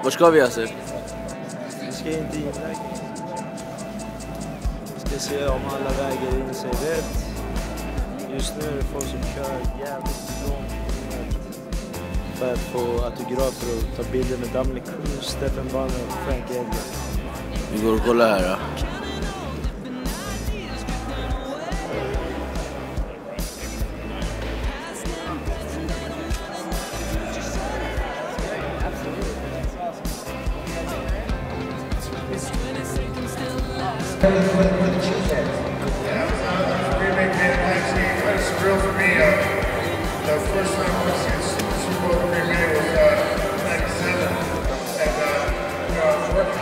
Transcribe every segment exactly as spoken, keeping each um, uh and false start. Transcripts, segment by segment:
Var ska vi alltså? Vi ska in till inlägg. Vi ska se om alla väger in sig rätt. Just nu är det folk som kör jävligt långt för att få autografer och ta bilder med Dominic Cruz, Stephen Banner och Frank Edgar. Vi går och kollar här då. Surreal for me. Uh, the first time I was in Super Bowl three minute was uh, ninety-seven, and uh, you know, I was working.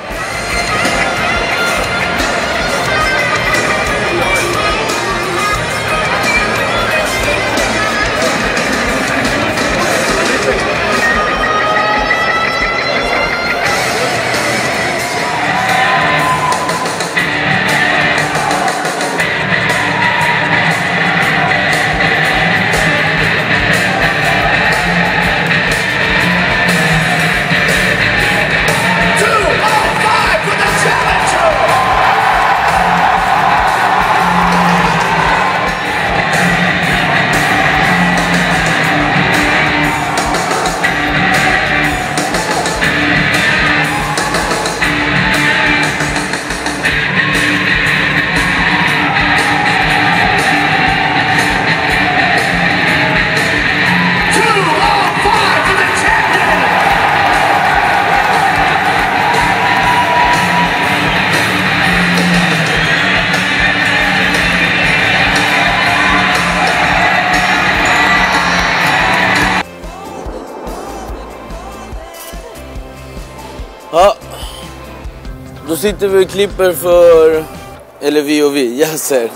Ja, då sitter vi och klipper för, eller vi och vi, Yasser.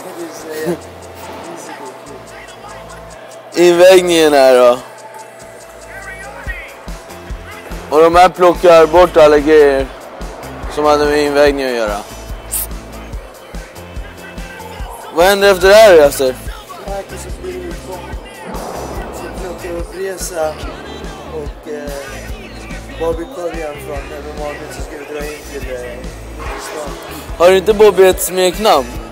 Invägningen här då. Och de här plockar bort alla grejer som hade med invägningen att göra. Vad händer efter det här, Yasser? Marcus och blir utgång. Så plockar upp resa och eh, Bobby Collian från Övermalmö så ska vi dra in till eh, stan. Har inte Bobby ett smeknamn?